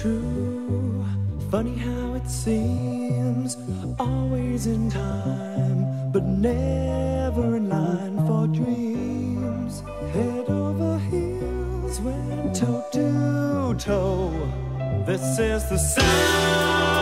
true. Funny how it seems, always in time, but never in line for dreams. Head over heels, went toe to toe. This is the sound